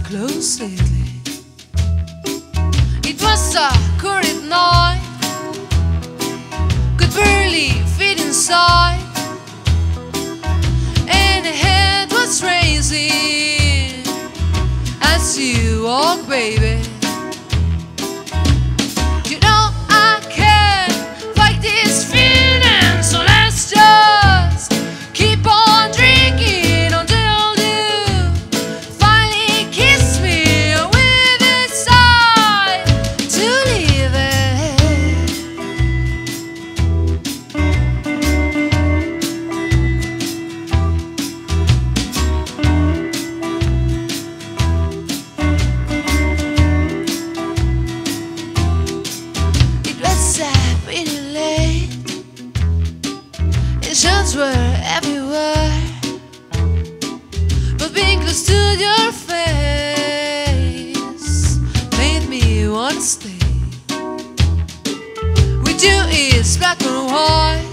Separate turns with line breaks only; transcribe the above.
close lately. It was a cold night, could barely fit inside, and the head was raising as you walk, baby. You know I can't fight this feeling, so let's just keep on drinking until you finally kiss me with a sigh to leave it. It was pretty late, insurance were everywhere, but being close to your face made me want to stay. With you it's black and white,